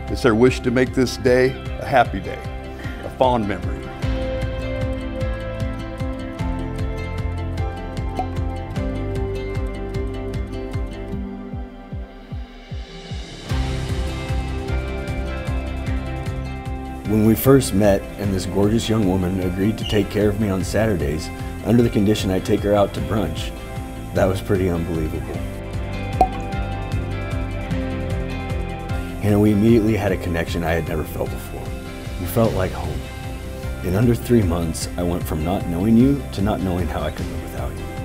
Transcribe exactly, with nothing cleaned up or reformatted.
It's their wish to make this day a happy day, a fond memory. When we first met and this gorgeous young woman agreed to take care of me on Saturdays under the condition I'd take her out to brunch, that was pretty unbelievable. And we immediately had a connection I had never felt before. We felt like home. In under three months, I went from not knowing you to not knowing how I could live without you.